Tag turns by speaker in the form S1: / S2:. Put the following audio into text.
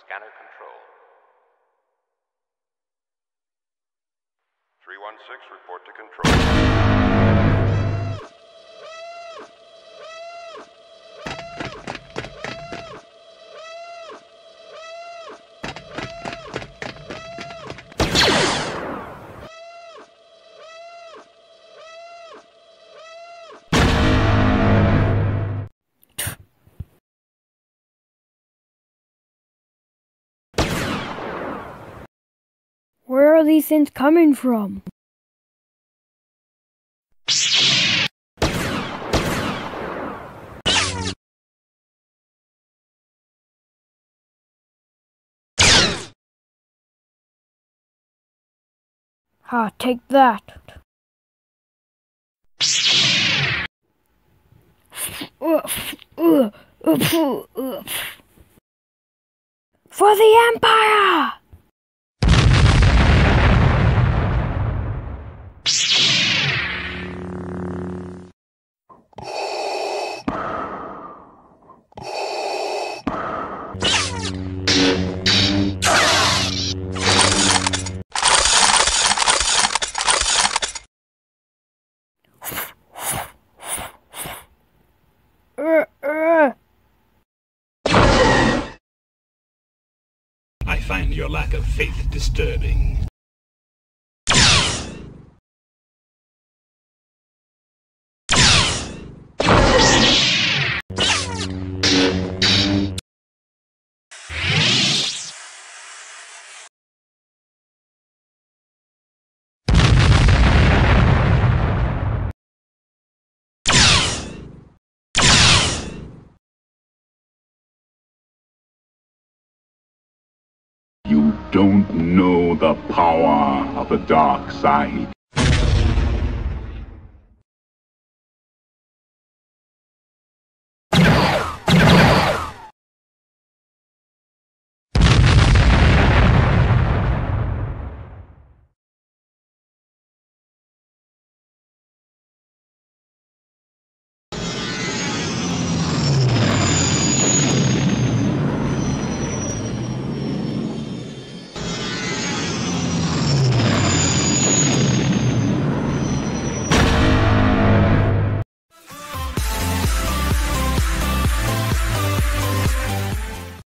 S1: Scanner control. 316, report to control.
S2: Where are these things coming from? Ha, take that. For the Empire!
S3: I find your lack of faith disturbing.
S4: You don't know the power of the dark side.